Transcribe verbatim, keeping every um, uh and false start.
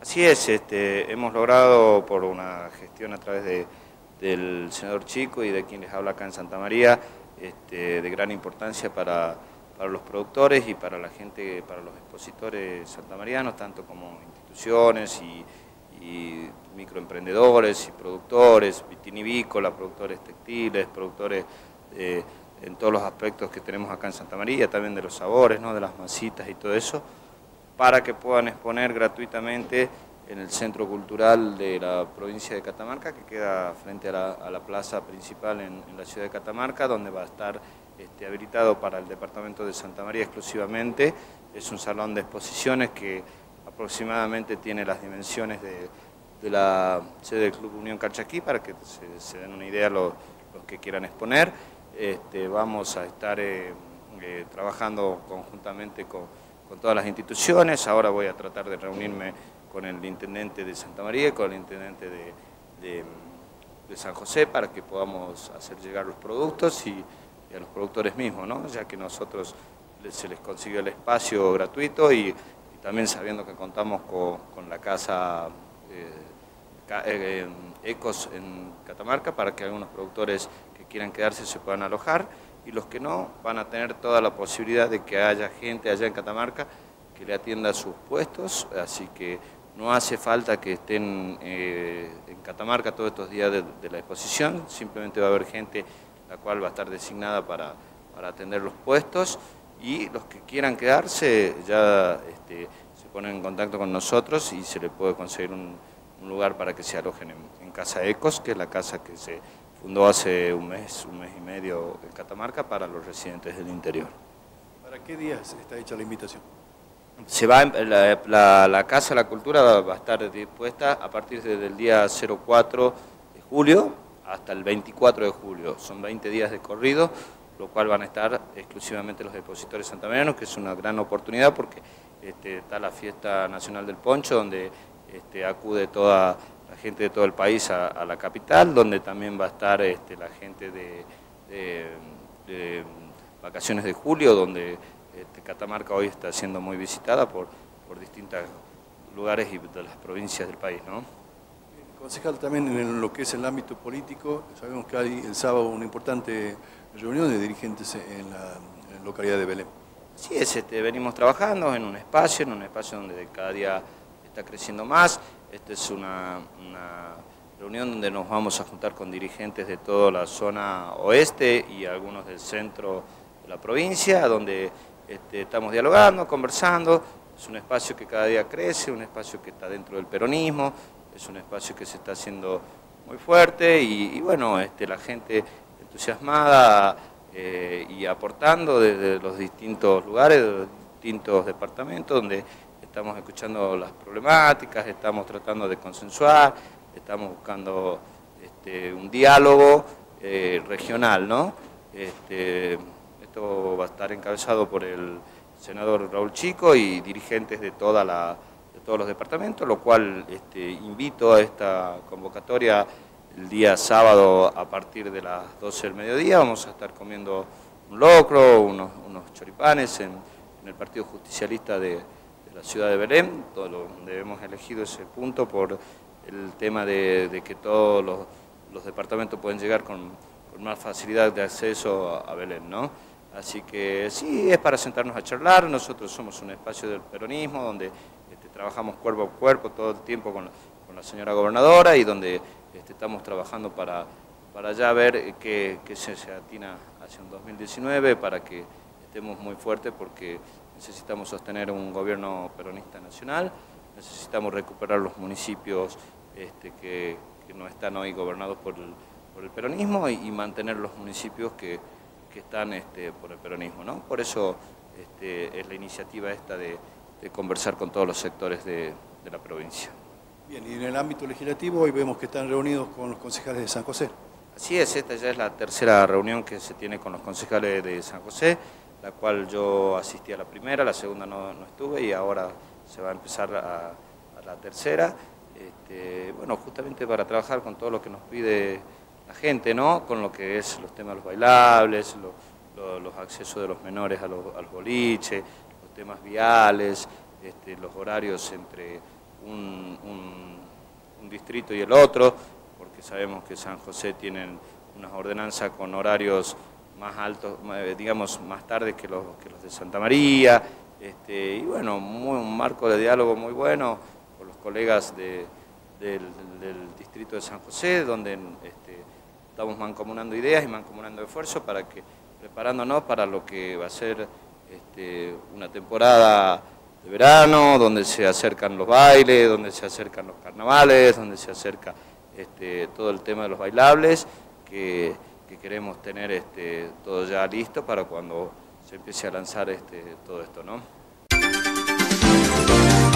Así es, este, hemos logrado por una gestión a través de, del senador Chico y de quien les habla acá en Santa María, este, de gran importancia para, para los productores y para la gente, para los expositores santamarianos, tanto como instituciones y, y microemprendedores y productores, vitinivícola, productores textiles, productores eh, en todos los aspectos que tenemos acá en Santa María, también de los sabores, ¿no?, de las masitas y todo eso, para que puedan exponer gratuitamente en el Centro Cultural de la provincia de Catamarca, que queda frente a la, a la plaza principal en, en la ciudad de Catamarca, donde va a estar este, habilitado para el departamento de Santa María exclusivamente. Es un salón de exposiciones que aproximadamente tiene las dimensiones de, de la sede del Club Unión Calchaquí, para que se, se den una idea los, los que quieran exponer. Este, vamos a estar eh, eh, trabajando conjuntamente con con todas las instituciones. Ahora voy a tratar de reunirme con el intendente de Santa María y con el intendente de, de, de San José para que podamos hacer llegar los productos y, y a los productores mismos, ¿no?, ya que nosotros se les consiguió el espacio gratuito y, y también sabiendo que contamos con, con la casa eh, eh, Ecos en Catamarca para que algunos productores que quieran quedarse se puedan alojar, y los que no van a tener toda la posibilidad de que haya gente allá en Catamarca que le atienda sus puestos, así que no hace falta que estén eh, en Catamarca todos estos días de, de la exposición, simplemente va a haber gente la cual va a estar designada para, para atender los puestos, y los que quieran quedarse ya este, se ponen en contacto con nosotros y se les puede conseguir un, un lugar para que se alojen en, en Casa Ecos, que es la casa que se fundó hace un mes, un mes y medio en Catamarca para los residentes del interior. ¿Para qué días está hecha la invitación? Se va, la, la, la Casa de la Cultura va a estar dispuesta a partir del día cero cuatro de julio hasta el veinticuatro de julio. Son veinte días de corrido, lo cual van a estar exclusivamente los expositores santamarianos, que es una gran oportunidad porque este, está la Fiesta Nacional del Poncho, donde este, acude toda la gente de todo el país a, a la capital, donde también va a estar este, la gente de, de, de Vacaciones de Julio, donde este, Catamarca hoy está siendo muy visitada por, por distintos lugares y de las provincias del país, ¿no? Concejal, también en lo que es el ámbito político, sabemos que hay el sábado una importante reunión de dirigentes en la, en la localidad de Belén. Sí, es, este, venimos trabajando en un espacio, en un espacio donde cada día está creciendo más. Esta es una, una reunión donde nos vamos a juntar con dirigentes de toda la zona oeste y algunos del centro de la provincia, donde este, estamos dialogando, conversando. Es un espacio que cada día crece, un espacio que está dentro del peronismo, es un espacio que se está haciendo muy fuerte y, y bueno, este, la gente entusiasmada eh, y aportando desde los distintos lugares, de los distintos departamentos, donde estamos escuchando las problemáticas, estamos tratando de consensuar, estamos buscando este, un diálogo eh, regional, ¿no? Este, esto va a estar encabezado por el senador Raúl Chico y dirigentes de, toda la, de todos los departamentos, lo cual este, invito a esta convocatoria el día sábado a partir de las doce del mediodía. Vamos a estar comiendo un locro, unos, unos choripanes en, en el Partido Justicialista de la ciudad de Belén, todo lo, donde hemos elegido ese punto por el tema de, de que todos los, los departamentos pueden llegar con, con más facilidad de acceso a, a Belén, ¿no? Así que sí, es para sentarnos a charlar. Nosotros somos un espacio del peronismo donde este, trabajamos cuerpo a cuerpo todo el tiempo con, con la señora gobernadora y donde este, estamos trabajando para, para ya ver qué, qué se, se atina hacia un dos mil diecinueve para que estemos muy fuertes, porque necesitamos sostener un gobierno peronista nacional, necesitamos recuperar los municipios este, que, que no están hoy gobernados por el, por el peronismo y, y mantener los municipios que, que están este, por el peronismo, ¿no? Por eso este, es la iniciativa esta de, de conversar con todos los sectores de, de la provincia. Bien, y en el ámbito legislativo hoy vemos que están reunidos con los concejales de San José. Así es, esta ya es la tercera reunión que se tiene con los concejales de San José, la cual yo asistí a la primera, la segunda no, no estuve y ahora se va a empezar a, a la tercera. Este, bueno, justamente para trabajar con todo lo que nos pide la gente, ¿no? Con lo que es los temas de los bailables, lo, lo, los accesos de los menores a los, a los boliches, los temas viales, este, los horarios entre un, un distrito y el otro, porque sabemos que San José tienen unas ordenanzas con horarios más altos, digamos, más tarde que los, que los de Santa María, este, y bueno, muy, un marco de diálogo muy bueno con los colegas de, del, del distrito de San José, donde este, estamos mancomunando ideas y mancomunando esfuerzos para que, preparándonos para lo que va a ser este, una temporada de verano, donde se acercan los bailes, donde se acercan los carnavales, donde se acerca este, todo el tema de los bailables, que, que queremos tener este, todo ya listo para cuando se empiece a lanzar este, todo esto, ¿no?